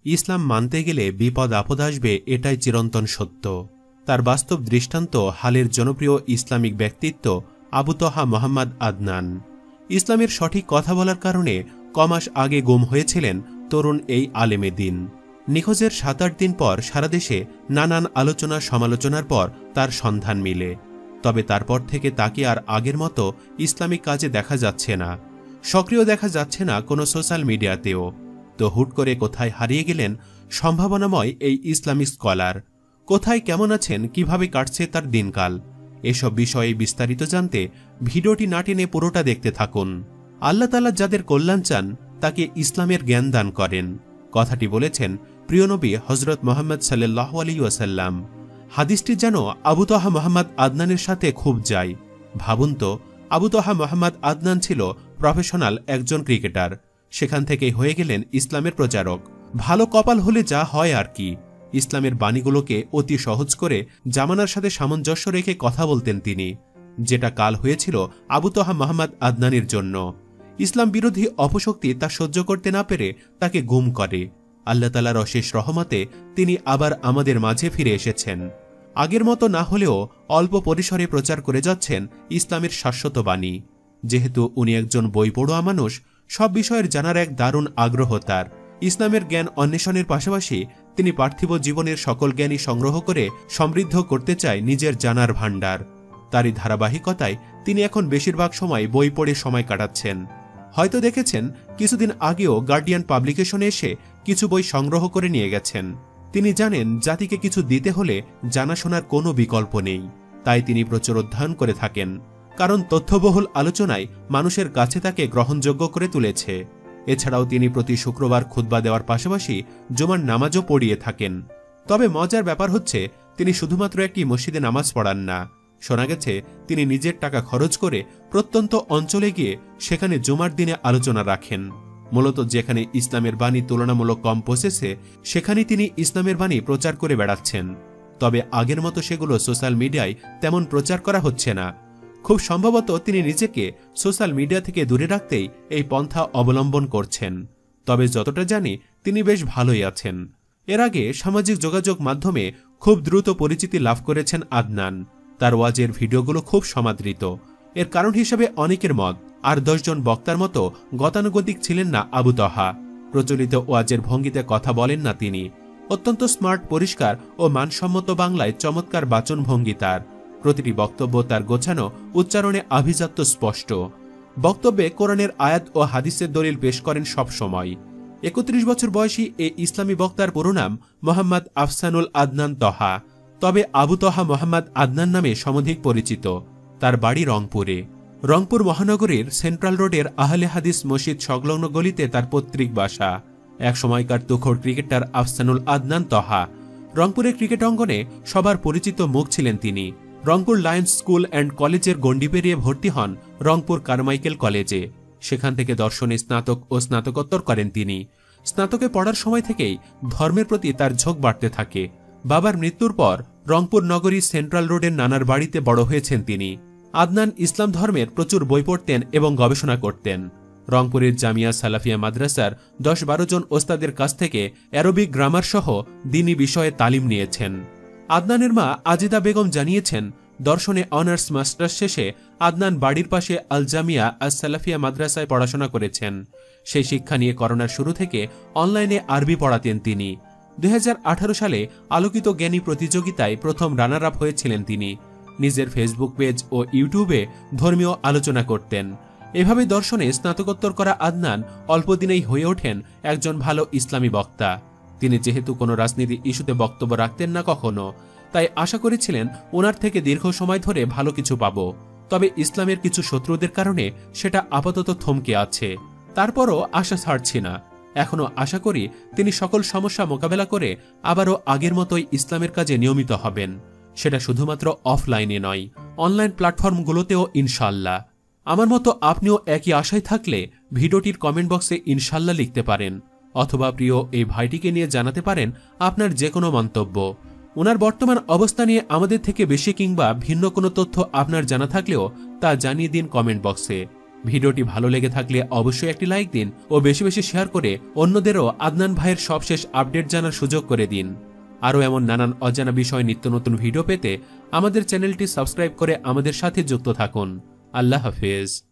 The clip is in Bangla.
ইসলাম মানতে গেলে বিপদ আপদ আসবে, এটাই চিরন্তন সত্য। তার বাস্তব দৃষ্টান্ত হালের জনপ্রিয় ইসলামিক ব্যক্তিত্ব আবু তহা মোহাম্মদ আদনান। ইসলামের সঠিক কথা বলার কারণে কমাস আগে গুম হয়েছিলেন তরুণ এই আলেমে দিন। নিখোঁজের ৭-৮ দিন পর সারা দেশে নানান আলোচনা সমালোচনার পর তার সন্ধান মিলে। তবে তারপর থেকে তাকে আর আগের মতো ইসলামিক কাজে দেখা যাচ্ছে না, সক্রিয় দেখা যাচ্ছে না কোনো সোশ্যাল মিডিয়াতেও। তো হুট করে কোথায় হারিয়ে গেলেন সম্ভাবনাময় এই ইসলামিক স্কলার? কোথায়, কেমন আছেন, কিভাবে কাটছে তার দিনকাল? এসব বিষয়ে বিস্তারিত জানতে ভিডিওটি না টেনে পুরোটা দেখতে থাকুন। আল্লাহ তাআলা যাদের কল্যাণ চান তাকে ইসলামের জ্ঞান দান করেন, কথাটি বলেছেন প্রিয় নবী হযরত মুহাম্মদ সাল্লাল্লাহু আলাইহি ওয়াসাল্লাম। হাদিসটি যেন আবু তহা মোহাম্মদ আদনানের সাথে খুব যায়। ভাবুন তো, আবু তহা মোহাম্মদ আদনান ছিল প্রফেশনাল একজন ক্রিকেটার, সেখান থেকেই হয়ে গেলেন ইসলামের প্রচারক। ভালো কপাল হলে যা হয় আর কি। ইসলামের বাণীগুলোকে অতি সহজ করে জামানার সাথে সামঞ্জস্য রেখে কথা বলতেন তিনি, যেটা কাল হয়েছিল আবু তহা মোহাম্মদ আদনানের জন্য। ইসলাম বিরোধী অপশক্তি তা সহ্য করতে না পেরে তাকে গুম করে। আল্লাহ তাআলার অশেষ রহমতে তিনি আবার আমাদের মাঝে ফিরে এসেছেন। আগের মতো না হলেও অল্প পরিসরে প্রচার করে যাচ্ছেন ইসলামের শাশ্বত বাণী। যেহেতু উনি একজন বই পড়ুয়া মানুষ, সব বিষয়ের জানার এক দারুণ আগ্রহ তার। ইসলামের জ্ঞান অন্বেষণের পাশাপাশি তিনি পার্থিব জীবনের সকল জ্ঞানই সংগ্রহ করে সমৃদ্ধ করতে চায় নিজের জানার ভাণ্ডার। তারই ধারাবাহিকতায় তিনি এখন বেশিরভাগ সময় বই পড়ে সময় কাটাচ্ছেন। হয়তো দেখেছেন কিছুদিন আগেও গার্ডিয়ান পাবলিকেশনে এসে কিছু বই সংগ্রহ করে নিয়ে গেছেন। তিনি জানেন জাতিকে কিছু দিতে হলে জানাশোনার কোনো বিকল্প নেই, তাই তিনি প্রচুর অধ্যয়ন করে থাকেন, কারণ তথ্যবহুল আলোচনায় মানুষের কাছে তাকে গ্রহণযোগ্য করে তুলেছে। এছাড়াও তিনি প্রতি শুক্রবার খুতবা দেওয়ার পাশাপাশি জুমার নামাজও পড়িয়ে থাকেন। তবে মজার ব্যাপার হচ্ছে তিনি শুধুমাত্র একটি মসজিদে নামাজ পড়ান না, শোনা গেছে তিনি নিজের টাকা খরচ করে প্রত্যন্ত অঞ্চলে গিয়ে সেখানে জুমার দিনে আলোচনা রাখেন। মূলত যেখানে ইসলামের বাণী তুলনামূলক কম পৌঁছেছে সেখানেই তিনি ইসলামের বাণী প্রচার করে বেড়াচ্ছেন। তবে আগের মতো সেগুলো সোশ্যাল মিডিয়ায় তেমন প্রচার করা হচ্ছে না। খুব সম্ভবত তিনি নিজেকে সোশ্যাল মিডিয়া থেকে দূরে রাখতেই এই পন্থা অবলম্বন করছেন। তবে যতটা জানি তিনি বেশ ভালোই আছেন। এর আগে সামাজিক যোগাযোগ মাধ্যমে খুব দ্রুত পরিচিতি লাভ করেছেন আদনান। তার ওয়াজের ভিডিওগুলো খুব সমাদৃত। এর কারণ হিসেবে অনেকের মত, আর 10 জন বক্তার মতো গতানুগতিক ছিলেন না আবু তহা। প্রচলিত ওয়াজের ভঙ্গিতে কথা বলেন না তিনি। অত্যন্ত স্মার্ট, পরিষ্কার ও মানসম্মত বাংলায় চমৎকার বাচন ভঙ্গি তার। প্রতিটি বক্তব্য তার গোছানো, উচ্চারণে আভিজাত্য স্পষ্ট। বক্তব্যে কোরআনের আয়াত ও হাদিসের দলিল পেশ করেন সব সময়। 31 বছর বয়সী এই ইসলামী বক্তার পুরো নাম মোহাম্মদ আফসানুল আদনান তহা, তবে আবু তহা মোহাম্মদ আদনান নামে সমধিক পরিচিত। তার বাড়ি রংপুরে। রংপুর মহানগরীর সেন্ট্রাল রোডের আহলে হাদিস মসজিদ সংলগ্ন গলিতে তার পৈতৃক বাসা। এক সময়কার তুখোড় ক্রিকেটার আফসানুল আদনান তহা। রংপুরের ক্রিকেট অঙ্গনে সবার পরিচিত মুখ ছিলেন তিনি। রংপুর লায়ন্স স্কুল অ্যান্ড কলেজের গণ্ডি পেরিয়ে ভর্তি হন রংপুর কারমাইকেল কলেজে। সেখান থেকে দর্শনে স্নাতক ও স্নাতকোত্তর করেন তিনি। স্নাতকে পড়ার সময় থেকেই ধর্মের প্রতি তার ঝোঁক বাড়তে থাকে। বাবার মৃত্যুর পর রংপুর নগরীর সেন্ট্রাল রোডের নানার বাড়িতে বড় হয়েছেন তিনি। আদনান ইসলাম ধর্মের প্রচুর বই পড়তেন এবং গবেষণা করতেন। রংপুরের জামিয়া সালাফিয়া মাদ্রাসার 10-12 জন ওস্তাদের কাছ থেকে অ্যারবিক গ্রামার সহ দ্বীনি বিষয়ে তালিম নিয়েছেন। আদনানের মা আজিদা বেগম জানিয়েছেন, দর্শনে অনার্স মাস্টার্স শেষে আদনান বাড়ির পাশে আল জামিয়া আস সালাফিয়া মাদ্রাসায় পড়াশোনা করেছেন। সেই শিক্ষা নিয়ে করোনার শুরু থেকে অনলাইনে আরবি পড়াতেন তিনি। 2018 সালে আলোকিত জ্ঞানী প্রতিযোগিতায় প্রথম রানার আপ হয়েছিলেন তিনি। নিজের ফেসবুক পেজ ও ইউটিউবে ধর্মীয় আলোচনা করতেন। এভাবে দর্শনে স্নাতকোত্তর করা আদনান অল্পদিনেই হয়ে ওঠেন একজন ভালো ইসলামী বক্তা। তিনি যেহেতু কোনো রাজনীতি ইস্যুতে বক্তব্য রাখতেন না কখনো, তাই আশা করেছিলেন ওনার থেকে দীর্ঘ সময় ধরে ভালো কিছু পাব। তবে ইসলামের কিছু শত্রুদের কারণে সেটা আপাতত থমকে আছে। তারপরও আশা ছাড়ছি না। এখনো আশা করি তিনি সকল সমস্যা মোকাবেলা করে আবারও আগের মতোই ইসলামের কাজে নিয়মিত হবেন। সেটা শুধুমাত্র অফলাইনে নয়, অনলাইন প্ল্যাটফর্মগুলোতেও ইনশাআল্লাহ। আমার মতো আপনিও একই আশায় থাকলে ভিডিওটির কমেন্ট বক্সে ইনশাআল্লাহ লিখতে পারেন, অথবা প্রিয় এই ভাইটিকে নিয়ে জানাতে পারেন আপনার যে কোনো মন্তব্য। ওনার বর্তমান অবস্থা নিয়ে আমাদের থেকে বেশি কিংবা ভিন্ন কোনো তথ্য আপনার জানা থাকলেও তা জানিয়ে দিন কমেন্ট বক্সে। ভিডিওটি ভালো লেগে থাকলে অবশ্যই একটি লাইক দিন ও বেশি বেশি শেয়ার করে অন্যদেরও আদনান ভাইয়ের সবশেষ আপডেট জানার সুযোগ করে দিন। আরও এমন নানান অজানা বিষয় নিত্য নতুন ভিডিও পেতে আমাদের চ্যানেলটি সাবস্ক্রাইব করে আমাদের সাথে যুক্ত থাকুন। আল্লাহ হাফেজ।